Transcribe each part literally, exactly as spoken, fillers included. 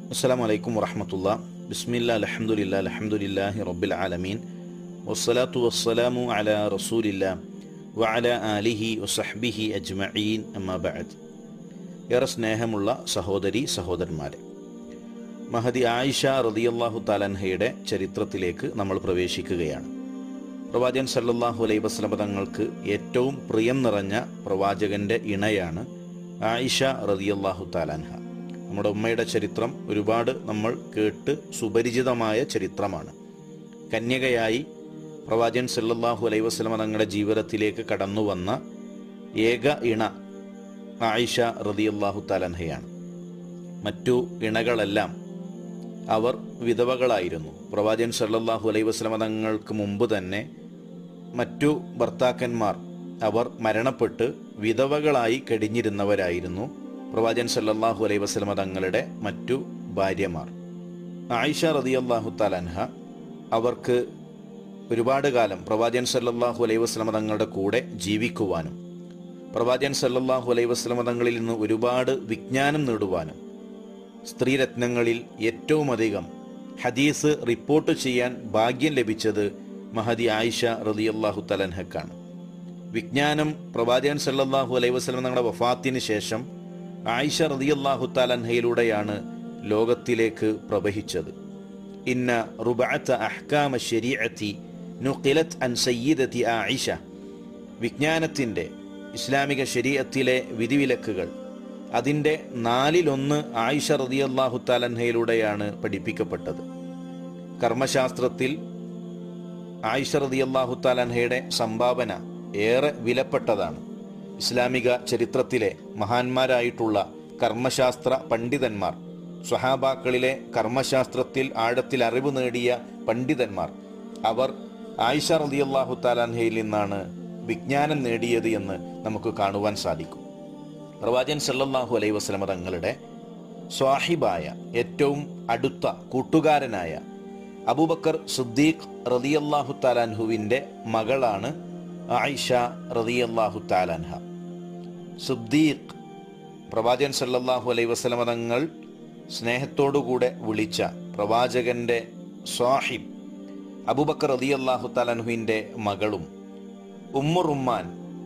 അസ്സലാമു അലൈക്കും വറഹ്മത്തുള്ളാ. ബിസ്മില്ലാ അൽഹംദുലില്ലാ അൽഹംദുലില്ലാഹി റബ്ബിൽ ആലമീൻ വസ്സലാത്തു വസ്സലാമു അലാ റസൂലില്ലാ വഅലാ ആലിഹി വസഹ്ബിഹി അജ്മഈൻ അമ്മാ ബഅദ്. ഏറെ സ്നേഹമുള്ള സഹോദരി സഹോദരന്മാരെ, മഹദി ആയിഷ റളിയല്ലാഹു തആല അൻഹയുടെ ചരിത്രത്തിലേക്ക് നമ്മൾ പ്രവേശിക്കുകയാണ്. പ്രവാചകൻ സല്ലല്ലാഹു അലൈഹി വസല്ലം തങ്ങൾക്ക് ഏറ്റവും പ്രിയം നിറഞ്ഞ പ്രവാചകന്റെ ഇണയാണ് ആയിഷ റളിയല്ലാഹു തആല അൻഹ. നമ്മുടെ ഉമ്മയുടെ ചരിത്രം ഒരുപാട് നമ്മൾ കേട്ട് സുപരിചിതമായ ചരിത്രമാണ്. കന്യകയായി പ്രവാചകൻ സല്ലല്ലാഹു അലൈഹി വസല്ലം തങ്ങളുടെ ജീവിതത്തിലേക്ക് കടന്നു വന്ന ഏക ഇണ ആയിഷ റളിയല്ലാഹു തആല അൻഹയാണ്. മറ്റു ഇണകളെല്ലാം അവർ വിധവകളായിരുന്നു. പ്രവാചകൻ സല്ലല്ലാഹു അലൈഹി വസല്ലം തങ്ങൾക്ക് മുമ്പ് തന്നെ മറ്റു ഭർത്താക്കന്മാർ അവർ മരണപ്പെട്ട് വിധവകളായി കഴിഞ്ഞിരുന്നവരായിരുന്നു പ്രവാചകൻ സല്ലല്ലാഹു അലൈഹി വസല്ലം തങ്ങളുടെ മറ്റു ഭാര്യമാർ. ആയിഷ റളിയല്ലാഹു തആല അൻഹ അവർക്ക് ഒരുപാട് കാലം പ്രവാചകൻ സല്ലല്ലാഹു അലൈഹി വസല്ലം തങ്ങളുടെ കൂടെ ജീവിക്കുവാനും പ്രവാചകൻ സല്ലല്ലാഹു അലൈഹി വസല്ലം തങ്ങളിൽ നിന്ന് ഒരുപാട് വിജ്ഞാനം നേടുവാനും സ്ത്രീരത്നങ്ങളിൽ ഏറ്റവും അധികം ഹദീസ് റിപ്പോർട്ട് ചെയ്യാൻ ഭാഗ്യം ലഭിച്ചത് മഹദി ആയിഷ റളിയല്ലാഹു തആല അൻഹക്കാണ്. വിജ്ഞാനം പ്രവാചകൻ സല്ലല്ലാഹു അലൈഹി വസല്ലം തങ്ങളുടെ വഫാത്തിന് ശേഷം ആയിഷ റളിയല്ലാഹു തആല അൻഹയിലൂടെയാണ് ലോകത്തിലേക്ക് പ്രവഹിച്ചത്. ഇന്ന റുബഅത അഹ്കാമ ശരീഅത്തി നുഖിലത് അൻ സയ്യിദതി ആയിഷ. വിജ്ഞാനത്തിൻ്റെ ഇസ്ലാമിക ശരീഅത്തിലെ വിധിവിലക്കുകൾ അതിൻ്റെ നാലിലൊന്ന് ആയിഷ റളിയല്ലാഹു തആല അൻഹയിലൂടെയാണ് പഠിപ്പിക്കപ്പെട്ടത്. കർമ്മശാസ്ത്രത്തിൽ ആയിഷ റളിയല്ലാഹു തആല അൻഹയുടെ സംഭാവന ഏറെ വിലപ്പെട്ടതാണ്. ഇസ്ലാമിക ചരിത്രത്തിലെ മഹാന്മാരായിട്ടുള്ള കർമ്മശാസ്ത്ര പണ്ഡിതന്മാർ, സ്വഹാബാക്കളിലെ കർമ്മശാസ്ത്രത്തിൽ ആഴത്തിൽ അറിവ് നേടിയ പണ്ഡിതന്മാർ, അവർ ആയിഷ റളിയല്ലാഹു തആല അൻഹയിൽ നിന്നാണ് വിജ്ഞാനം നേടിയത് എന്ന് നമുക്ക് കാണുവാൻ സാധിക്കും. പ്രവാചകൻ സല്ലല്ലാഹു അലൈഹി വസല്ലം തങ്ങളുടെ സ്വാഹിബായ ഏറ്റവും അടുത്ത കൂട്ടുകാരനായ അബൂബക്കർ സിദ്ദീഖ് റളിയല്ലാഹു തആല അൻഹുവിൻ്റെ മകളാണ് ആയിഷ റളിയല്ലാഹു തആല അൻഹ. സിദ്ദീഖ് പ്രവാചകൻ സല്ലല്ലാഹു അലൈഹി വസല്ലം തങ്ങൾ സ്നേഹത്തോടുകൂടെ വിളിച്ച പ്രവാചകന്റെ സ്വാഹിബ് അബൂബക്കർ റളിയല്ലാഹു തആല അൻഹുവിൻ്റെ മകളും ഉമ്മു റുമ്മാൻ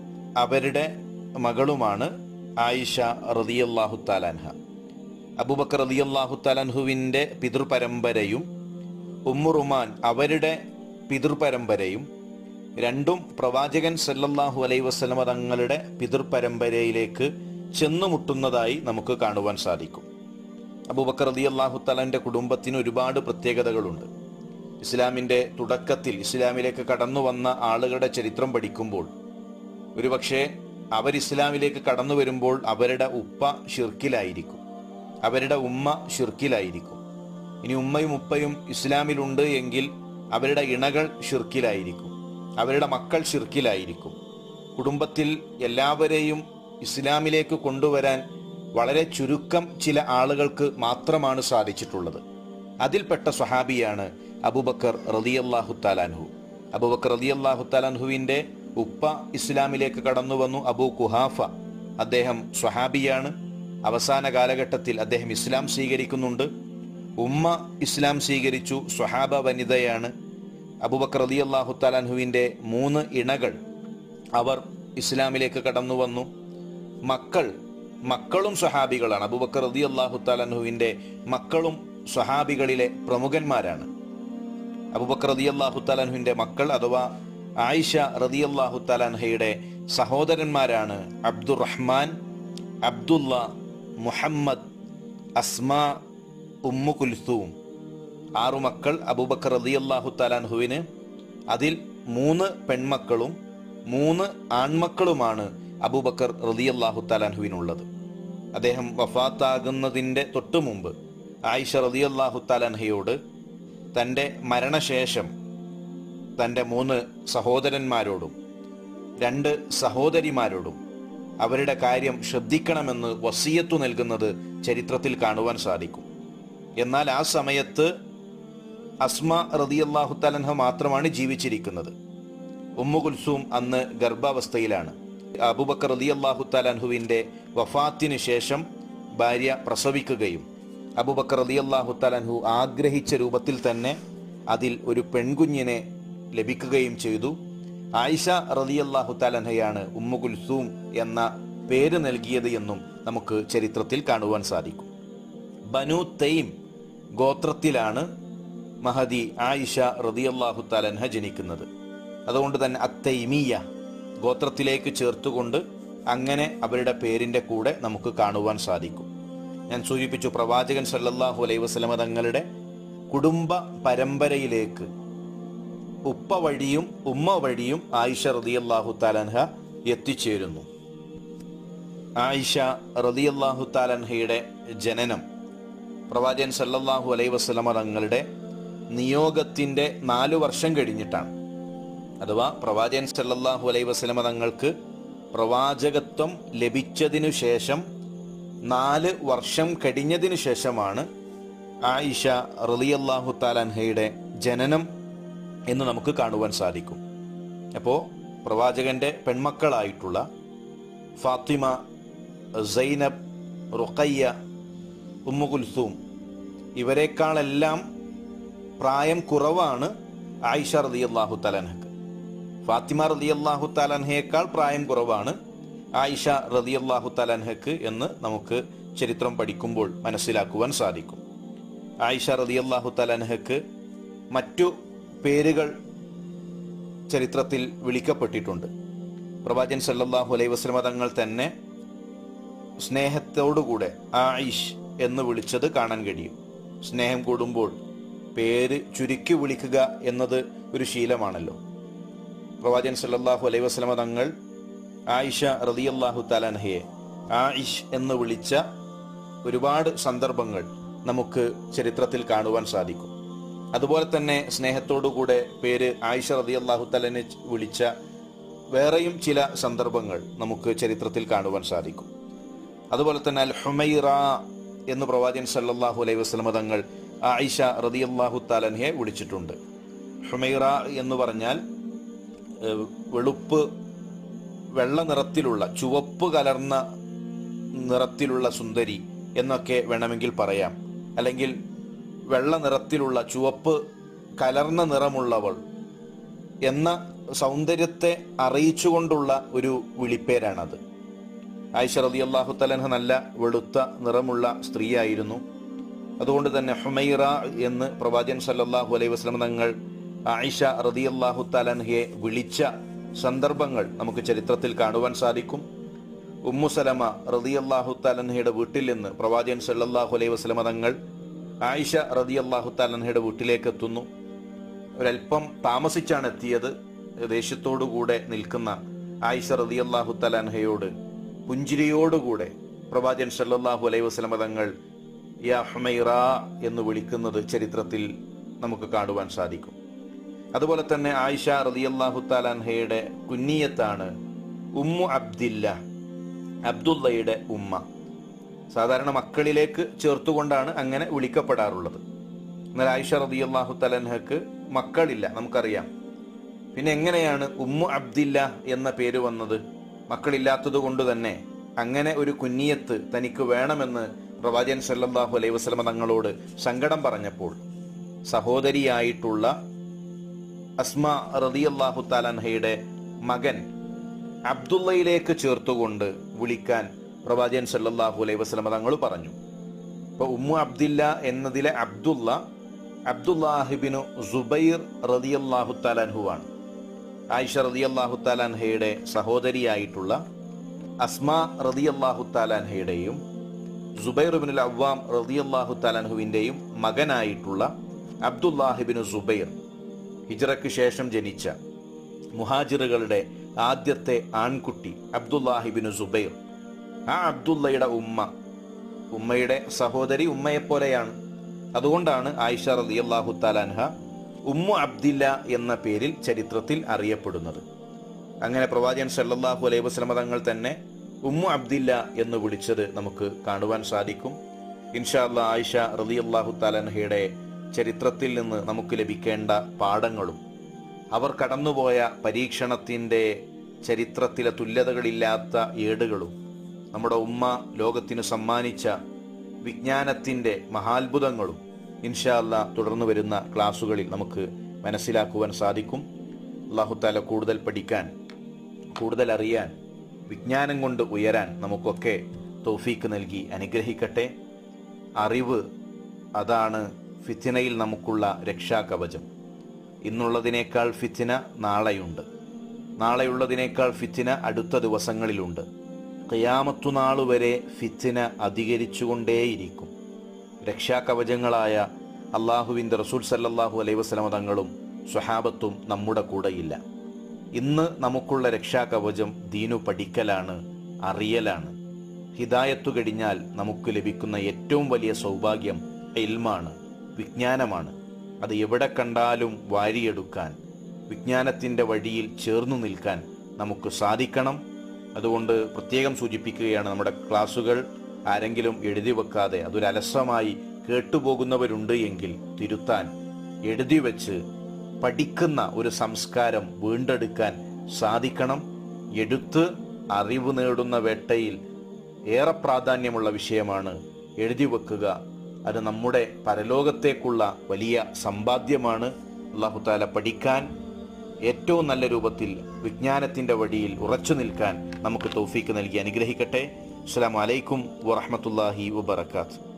അവരുടെ മകളുമാണ് ആയിഷ റളിയല്ലാഹു തആല അൻഹ. അബൂബക്കർ റളിയല്ലാഹു തആല അൻഹുവിൻ്റെ പിതൃപരമ്പരയും ഉമ്മു റുമാൻ അവരുടെ പിതൃപരമ്പരയും രണ്ടും പ്രവാചകൻ സല്ലല്ലാഹു അലൈഹി വസല്ലം തങ്ങളുടെ പിതൃപരമ്പരയിലേക്ക് ചെന്നുമുട്ടുന്നതായി നമുക്ക് കാണുവാൻ സാധിക്കും. അബൂബക്കർ റളിയല്ലാഹു തആലയുടെ കുടുംബത്തിന് ഒരുപാട് പ്രത്യേകതകളുണ്ട്. ഇസ്ലാമിൻ്റെ തുടക്കത്തിൽ ഇസ്ലാമിലേക്ക് കടന്നു വന്ന ആളുകളുടെ ചരിത്രം പഠിക്കുമ്പോൾ ഒരുപക്ഷെ അവർ ഇസ്ലാമിലേക്ക് കടന്നു വരുമ്പോൾ അവരുടെ ഉപ്പ ഷിർക്കിലായിരിക്കും, അവരുടെ ഉമ്മ ഷിർക്കിലായിരിക്കും. ഇനി ഉമ്മയും ഉപ്പയും ഇസ്ലാമിലുണ്ട് എങ്കിൽ അവരുടെ ഇണകൾ ഷിർക്കിലായിരിക്കും, അവരുടെ മക്കൾ ഷിർക്കിലായിരിക്കും. കുടുംബത്തിൽ എല്ലാവരെയും ഇസ്ലാമിലേക്ക് കൊണ്ടുവരാൻ വളരെ ചുരുക്കം ചില ആളുകൾക്ക് മാത്രമാണ് സാധിച്ചിട്ടുള്ളത്. അതിൽപ്പെട്ട സ്വഹാബിയാണ് അബൂബക്കർ റളിയല്ലാഹു തആല അൻഹു. അബൂബക്കർ റളിയല്ലാഹു തആല അൻഹുവിൻ്റെ ഉപ്പ ഇസ്ലാമിലേക്ക് കടന്നു വന്നു, അബൂ കുഹാഫ. അദ്ദേഹം സ്വഹാബിയാണ്. അവസാന കാലഘട്ടത്തിൽ അദ്ദേഹം ഇസ്ലാം സ്വീകരിക്കുന്നുണ്ട്. ഉമ്മ ഇസ്ലാം സ്വീകരിച്ചു, സ്വഹാബ വനിതയാണ്. അബൂബക്കർ റളിയല്ലാഹു തആല അൻഹുവിൻ്റെ മൂന്ന് ഇണകൾ അവർ ഇസ്ലാമിലേക്ക് കടന്നു വന്നു. മക്കൾ മക്കളും സ്വഹാബികളാണ്. അബൂബക്കർ റളിയല്ലാഹു തആല അൻഹുവിൻ്റെ മക്കളും സ്വഹാബികളിലെ പ്രമുഖന്മാരാണ്. അബൂബക്കർ റളിയല്ലാഹു തആല അൻഹുവിൻ്റെ മക്കൾ അഥവാ ആയിഷ റളിയല്ലാഹു തആല അൻഹയുടെ സഹോദരന്മാരാണ് Abdurrahman, Abdullah, Muhammad, Asma, Umm Kulthum. ആറു മക്കൾ അബൂബക്കർ റളിയല്ലാഹു തആല അൻഹുവിന്. അതിൽ മൂന്ന് പെൺമക്കളും മൂന്ന് ആൺമക്കളുമാണ് അബൂബക്കർ റളിയല്ലാഹു തആല അൻഹുവിനുള്ളത്. അദ്ദേഹം വഫാത്താകുന്നതിൻ്റെ തൊട്ടു മുമ്പ് ആയിഷ റളിയല്ലാഹു തആല അൻഹയോട് തൻ്റെ മരണശേഷം തൻ്റെ മൂന്ന് സഹോദരന്മാരോടും രണ്ട് സഹോദരിമാരോടും അവരുടെ കാര്യം ശ്രദ്ധിക്കണമെന്ന് വസിയത്തു നൽകുന്നത് ചരിത്രത്തിൽ കാണുവാൻ സാധിക്കും. എന്നാൽ ആ സമയത്ത് അസ്മ റളിയല്ലാഹു തആല അൻഹ മാത്രമാണ് ജീവിച്ചിരിക്കുന്നത്. ഉമ്മു കുൽസൂം അന്ന് ഗർഭാവസ്ഥയിലാണ്. അബൂബക്കർ റളിയല്ലാഹു തആല അൻഹുവിൻ്റെ വഫാത്തിന് ശേഷം ഭാര്യ പ്രസവിക്കുകയും അബൂബക്കർ റളിയല്ലാഹു തആല അൻഹു ആഗ്രഹിച്ച രൂപത്തിൽ തന്നെ അതിൽ ഒരു പെൺകുഞ്ഞിനെ ലഭിക്കുകയും ചെയ്തു. ആയിഷ റളിയല്ലാഹു തആല അൻഹയാണ് ഉമ്മു കുൽസൂം എന്ന പേര് നൽകിയത് എന്നും നമുക്ക് ചരിത്രത്തിൽ കാണുവാൻ സാധിക്കും. ബനു തൈം ഗോത്രത്തിലാണ് മഹദി ആയിഷ റളിയല്ലാഹു തആല അൻഹ ജനിക്കുന്നത്. അതുകൊണ്ട് തന്നെ അത്തൈമിയ ഗോത്രത്തിലേക്ക് ചേർത്തുകൊണ്ട് അങ്ങനെ അവരുടെ പേരിൻ്റെ കൂടെ നമുക്ക് കാണുവാൻ സാധിക്കും. ഞാൻ സൂചിപ്പിച്ചു, പ്രവാചകൻ സല്ലല്ലാഹു അലൈഹി വസല്ലമ തങ്ങളുടെ കുടുംബ പരമ്പരയിലേക്ക് ഉപ്പ വഴിയും ഉമ്മ വഴിയും ആയിഷ റളിയല്ലാഹു തആല അൻഹ എത്തിച്ചേരുന്നു. ആയിഷ റളിയല്ലാഹു തആല അൻഹയുടെ ജനനം പ്രവാചകൻ സല്ലല്ലാഹു അലൈഹി വസല്ലമ തങ്ങളുടെ നിയോഗത്തിൻ്റെ നാലു വർഷം കഴിഞ്ഞിട്ടാണ്. അഥവാ പ്രവാചകൻ സല്ലല്ലാഹു അലൈഹി വസല്ലമ തങ്ങൾക്ക് പ്രവാചകത്വം ലഭിച്ചതിനു ശേഷം നാല് വർഷം കഴിഞ്ഞതിനു ശേഷമാണ് ആയിഷ റളിയല്ലാഹു തആല അൻഹയുടെ ജനനം എന്ന് നമുക്ക് കാണുവാൻ സാധിക്കും. അപ്പോൾ പ്രവാചകന്റെ പെൺമക്കളായിട്ടുള്ള Fatima, Zainab, Ruqayya, Umm Kulthum ഇവരെക്കാളെല്ലാം പ്രായം കുറവാണ് ആയിഷ റളിയല്ലാഹു തആല അൻഹക്ക്. ഫാത്തിമ റളിയല്ലാഹു തആല അൻഹയേക്കാൾ പ്രായം കുറവാണ് ആയിഷ റളിയല്ലാഹു തആല അൻഹക്ക് എന്ന് നമുക്ക് ചരിത്രം പഠിക്കുമ്പോൾ മനസ്സിലാക്കുവാൻ സാധിക്കും. ആയിഷ റളിയല്ലാഹു തആല അൻഹക്ക് മറ്റു പേരുകൾ ചരിത്രത്തിൽ വിളിക്കപ്പെട്ടിട്ടുണ്ട്. പ്രവാചകൻ സല്ലല്ലാഹു അലൈഹി വസല്ലമ തങ്ങൾ തന്നെ സ്നേഹത്തോടുകൂടെ ആയിഷ് എന്ന് വിളിച്ചത് കാണാൻ കഴിയും. സ്നേഹം കൂടുമ്പോൾ പേര് ചുരുക്കി വിളിക്കുക എന്നത് ഒരു ശീലമാണല്ലോ. പ്രവാചകൻ സല്ലല്ലാഹു അലൈഹി വസല്ലമ തങ്ങൾ ആയിഷ റളിയല്ലാഹു തആല അൻഹയെ ആയിഷ് എന്ന് വിളിച്ച ഒരുപാട് സന്ദർഭങ്ങൾ നമുക്ക് ചരിത്രത്തിൽ കാണുവാൻ സാധിക്കും. അതുപോലെ തന്നെ സ്നേഹത്തോടുകൂടെ പേര് ആയിഷ റളിയല്ലാഹു തആലനെ വിളിച്ച വേറെയും ചില സന്ദർഭങ്ങൾ നമുക്ക് ചരിത്രത്തിൽ കാണുവാൻ സാധിക്കും. അതുപോലെ തന്നെ അൽ ഹുമൈറ എന്ന് പ്രവാചകൻ സല്ലല്ലാഹു അലൈഹി വസല്ലമ തങ്ങൾ ആയിഷ റളിയല്ലാഹു തആല അൻഹയെ വിളിച്ചിട്ടുണ്ട്. ഹുമൈറ എന്ന് പറഞ്ഞാൽ വെളുപ്പ് വെള്ള നിറത്തിലുള്ള, ചുവപ്പ് കലർന്ന നിറത്തിലുള്ള സുന്ദരി എന്നൊക്കെ വേണമെങ്കിൽ പറയാം. അല്ലെങ്കിൽ വെള്ള നിറത്തിലുള്ള, ചുവപ്പ് കലർന്ന നിറമുള്ളവൾ എന്ന സൗന്ദര്യത്തെ അറിയിച്ചുകൊണ്ടുള്ള ഒരു വിളിപ്പേരാണത്. ആയിഷ റളിയല്ലാഹു തആല അൻഹ നല്ല വെളുത്ത നിറമുള്ള സ്ത്രീയായിരുന്നു. അതുകൊണ്ട് തന്നെ ഹുമൈറ എന്ന് പ്രവാചകൻ സല്ലല്ലാഹു അലൈഹി വസല്ലം തങ്ങൾ ആയിഷ റളിയല്ലാഹു തആല അൻഹയെ വിളിച്ച സന്ദർഭങ്ങൾ നമുക്ക് ചരിത്രത്തിൽ കാണുവാൻ സാധിക്കും. ഉമ്മു സലമ റളിയല്ലാഹു തആല അൻഹയുടെ വീട്ടിൽ നിന്ന് പ്രവാചകൻ സല്ലല്ലാഹു അലൈഹി വസല്ലം തങ്ങൾ ആയിഷ റളിയല്ലാഹു തആല അൻഹയുടെ വീട്ടിലേക്ക് എത്തുന്നു. ഒരൽപ്പം താമസിച്ചാണ് എത്തിയത്. ദേഷ്യത്തോടുകൂടെ നിൽക്കുന്ന ആയിഷ റളിയല്ലാഹു തആല അൻഹയോട് പുഞ്ചിരിയോടുകൂടെ പ്രവാചകൻ സല്ലല്ലാഹു അലൈഹി വസല്ലം തങ്ങൾ യാ ഹുമൈറ എന്ന് വിളിക്കുന്നത് ചരിത്രത്തിൽ നമുക്ക് കാണുവാൻ സാധിക്കും. അതുപോലെ തന്നെ ആയിഷ റളിയല്ലാഹു തആല അൻഹയുടെ കുഞ്ഞിയത്താണ് ഉമ്മു അബ്ദില്ല, അബ്ദുള്ളയുടെ ഉമ്മ. സാധാരണ മക്കളിലേക്ക് ചേർത്തുകൊണ്ടാണ് അങ്ങനെ വിളിക്കപ്പെടാറുള്ളത്. എന്നാൽ ആയിഷ റളിയല്ലാഹു തആല അൻഹക്ക് മക്കളില്ല, നമുക്കറിയാം. പിന്നെ എങ്ങനെയാണ് ഉമ്മു അബ്ദില്ല എന്ന പേര് വന്നത്? മക്കളില്ലാത്തത് കൊണ്ട് തന്നെ അങ്ങനെ ഒരു കുഞ്ഞിയത്ത് തനിക്ക് വേണമെന്ന് പ്രവാചകൻ സല്ലല്ലാഹു അലൈഹി വസല്ലം തങ്ങളോട് സങ്കടം പറഞ്ഞപ്പോൾ സഹോദരിയായിട്ടുള്ള അസ്മാ റളിയല്ലാഹു തആല അൻഹയുടെ മകൻ അബ്ദുള്ളയിലേക്ക് ചേർത്തുകൊണ്ട് വിളിക്കാൻ പ്രവാചകൻ സല്ലല്ലാഹു അലൈഹി വസല്ലം തങ്ങൾ പറഞ്ഞു. അപ്പോൾ ഉമ്മു അബ്ദില്ല എന്നതിലെ അബ്ദുള്ള അബ്ദുല്ലാഹിബ്നു സുബൈർ റളിയല്ലാഹു തആല അൻഹുവാണ്. ആയിഷ റളിയല്ലാഹു തആല അൻഹയുടെ സഹോദരിയായിട്ടുള്ള അസ്മാ റളിയല്ലാഹു തആല അൻഹയുടെയും സുബൈർ ഇബ്നുൽ അവ്വാം റളിയല്ലാഹു തആല അൻഹുവിൻ്റെയും മകനായിട്ടുള്ള അബ്ദുല്ലാഹിബ്നു സുബൈർ, ഹിജ്റയ്ക്ക് ശേഷം ജനിച്ച മുഹാജിറുകളുടെ ആദ്യത്തെ ആൺകുട്ടി അബ്ദുല്ലാഹിബ്നു സുബൈർ. ആ അബ്ദുള്ളയുടെ ഉമ്മ, ഉമ്മയുടെ സഹോദരി ഉമ്മയെപ്പോലെയാണ്. അതുകൊണ്ടാണ് ആയിഷ റളിയല്ലാഹു തആല അൻഹ ഉമ്മു അബ്ദില്ല എന്ന പേരിൽ ചരിത്രത്തിൽ അറിയപ്പെടുന്നത്. അങ്ങനെ പ്രവാചകൻ സല്ലല്ലാഹു അലൈഹി വസല്ലം തങ്ങൾ തന്നെ ഉമ്മു അബ്ദില്ല എന്ന് വിളിച്ചത് നമുക്ക് കാണുവാൻ സാധിക്കും. ഇൻഷാ അല്ലാഹ് ആയിഷ റളിയല്ലാഹു തആല അൻഹയുടെ ചരിത്രത്തിൽ നിന്ന് നമുക്ക് ലഭിക്കേണ്ട പാഠങ്ങളും അവർ കടന്നുപോയ പരീക്ഷണത്തിൻ്റെ ചരിത്രത്തിലെ തുല്യതകളില്ലാത്ത ഏടുകളും നമ്മുടെ ഉമ്മ ലോകത്തിന് സമ്മാനിച്ച വിജ്ഞാനത്തിൻ്റെ മഹാത്ഭുതങ്ങളും ഇൻഷാ അല്ലാ തുടർന്ന് വരുന്ന ക്ലാസ്സുകളിൽ നമുക്ക് മനസ്സിലാക്കുവാൻ സാധിക്കും. അല്ലാഹു തആല കൂടുതൽ പഠിക്കാൻ, കൂടുതൽ അറിയാൻ, വിജ്ഞാനം കൊണ്ട് ഉയരാൻ നമുക്കൊക്കെ തൗഫീക്ക് നൽകി അനുഗ്രഹിക്കട്ടെ. അറിവ് അതാണ് ഫിത്നയിൽ നമുക്കുള്ള രക്ഷാകവചം. ഇന്നുള്ളതിനേക്കാൾ ഫിത്ന നാളെയുണ്ട്, നാളെയുള്ളതിനേക്കാൾ ഫിത്ന അടുത്ത ദിവസങ്ങളിലുണ്ട്. ഖിയാമത്തു നാൾ വരെ ഫിത്ന അധികരിച്ചുകൊണ്ടേയിരിക്കും. രക്ഷാകവചങ്ങളായ അള്ളാഹുവിൻ്റെ റസൂൽ സല്ലല്ലാഹു അലൈഹി വസല്ലമ തങ്ങളും സ്വഹാബത്തും നമ്മുടെ കൂടെയില്ല. ഇന്ന് നമുക്കുള്ള രക്ഷാകവചം ദീനു പഠിക്കലാണ്, അറിയലാണ്. ഹിദായത്തു കഴിഞ്ഞാൽ നമുക്ക് ലഭിക്കുന്ന ഏറ്റവും വലിയ സൗഭാഗ്യം ഇൽമാണ്, വിജ്ഞാനമാണ്. അത് എവിടെ കണ്ടാലും വാരിയെടുക്കാൻ, വിജ്ഞാനത്തിൻ്റെ വഴിയിൽ ചേർന്നു നിൽക്കാൻ നമുക്ക് സാധിക്കണം. അതുകൊണ്ട് പ്രത്യേകം സൂചിപ്പിക്കുകയാണ്, നമ്മുടെ ക്ലാസ്സുകൾ ആരെങ്കിലും എഴുതി വെക്കാതെ അതൊരു അലസമായി കേട്ടുപോകുന്നവരുണ്ട് എങ്കിൽ തിരുത്താൻ, എഴുതി വെച്ച് പഠിക്കുന്ന ഒരു സംസ്കാരം വീണ്ടെടുക്കാൻ സാധിക്കണം. എഴുത്ത് അറിവ് നേടുന്ന വേട്ടയിൽ ഏറെ പ്രാധാന്യമുള്ള വിഷയമാണ്. എഴുതി വെക്കുക, അത് നമ്മുടെ പരലോകത്തേക്കുള്ള വലിയ സമ്പാദ്യമാണ്. അല്ലാഹു തആല പഠിക്കാൻ ഏറ്റവും നല്ല രൂപത്തിൽ വിജ്ഞാനത്തിൻ്റെ വഴിയിൽ ഉറച്ചു നിൽക്കാൻ നമുക്ക് തൗഫീക്ക് നൽകി അനുഗ്രഹിക്കട്ടെ. അസ്സലാമു അലൈക്കും വറഹ്മത്തുള്ളാഹി വബറകാതുഹു.